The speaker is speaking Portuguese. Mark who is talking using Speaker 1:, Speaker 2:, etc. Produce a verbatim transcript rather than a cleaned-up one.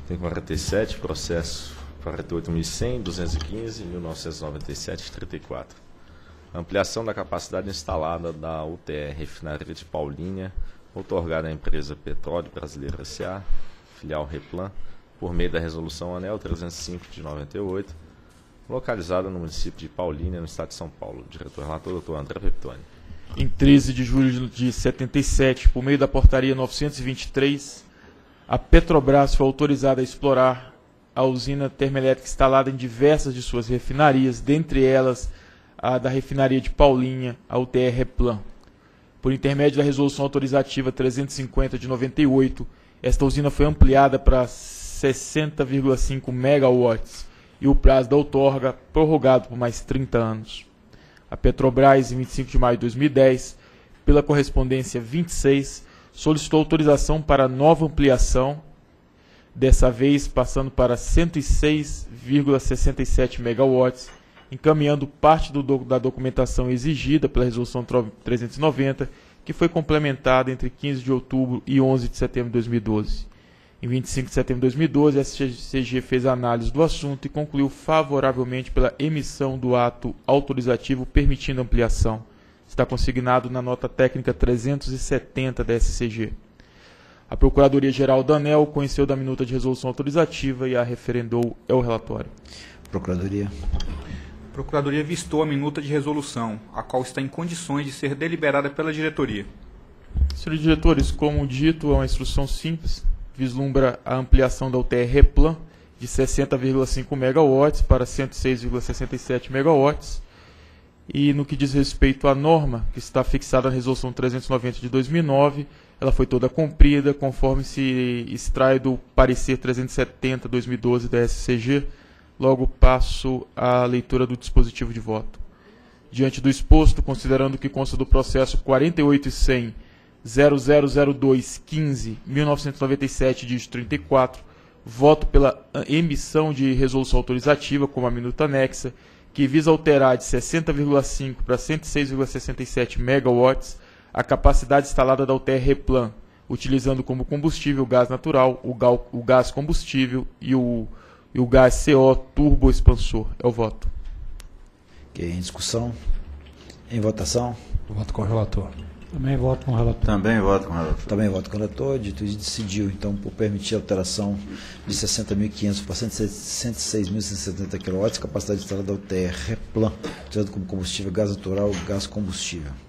Speaker 1: Item quarenta e sete, processo quarenta e oito mil e cem, duzentos e quinze, mil novecentos e noventa e sete, trinta e quatro. Ampliação da capacidade instalada da U T R Refinaria de Paulínia, outorgada à empresa Petróleo Brasileiro S A, filial Replan, por meio da resolução ANEEL trezentos e cinco de noventa e oito, localizada no município de Paulínia, no estado de São Paulo. Diretor relator, doutor André Peptoni.
Speaker 2: Em treze de julho de setenta e sete, por meio da portaria novecentos e vinte e três, a Petrobras foi autorizada a explorar a usina termoelétrica instalada em diversas de suas refinarias, dentre elas a da refinaria de Paulínia, a U T R Replan. Por intermédio da resolução autorizativa trezentos e cinquenta de noventa e oito, esta usina foi ampliada para sessenta vírgula cinco megawatts e o prazo da outorga prorrogado por mais trinta anos. A Petrobras, em vinte e cinco de maio de dois mil e dez, pela correspondência vinte e seis, solicitou autorização para nova ampliação, dessa vez passando para cento e seis vírgula sessenta e sete megawatts, encaminhando parte do, da documentação exigida pela Resolução trezentos e noventa, que foi complementada entre quinze de outubro e onze de setembro de dois mil e doze. Em vinte e cinco de setembro de dois mil e doze, a S C G fez a análise do assunto e concluiu favoravelmente pela emissão do ato autorizativo permitindo ampliação. Está consignado na nota técnica trezentos e setenta da S C G. A Procuradoria-Geral da ANEEL conheceu da minuta de resolução autorizativa e a referendou. É o relatório.
Speaker 3: Procuradoria.
Speaker 4: A Procuradoria vistou a minuta de resolução, a qual está em condições de ser deliberada pela diretoria.
Speaker 2: Senhores diretores, como dito, é uma instrução simples, vislumbra a ampliação da U T R Replan de sessenta vírgula cinco megawatts para cento e seis vírgula sessenta e sete megawatts. E no que diz respeito à norma, que está fixada na Resolução trezentos e noventa de dois mil e nove, ela foi toda cumprida, conforme se extrai do parecer trezentos e setenta de dois mil e doze da S C G. Logo passo à leitura do dispositivo de voto. Diante do exposto, considerando que consta do processo quarenta e oito e cem, zero zero zero dois, quinze, mil novecentos e noventa e sete, dígito trinta e quatro, voto pela emissão de resolução autorizativa, como a minuta anexa, que visa alterar de sessenta vírgula cinco para cento e seis vírgula sessenta e sete megawatts a capacidade instalada da U T R Replan, utilizando como combustível o gás natural, o, gal, o gás combustível e o, e o gás C O turbo expansor. É o voto.
Speaker 3: Ok, em discussão. Em votação.
Speaker 5: Voto com o relator.
Speaker 6: Também voto com o relator.
Speaker 7: Também voto com o relator.
Speaker 3: Também voto com o relator. Dito isso, decidiu, então, por permitir a alteração de sessenta mil e quinhentos para cento e seis mil cento e setenta quilowatts, capacidade instalada da U T R Replan, utilizando como combustível gás natural, gás combustível.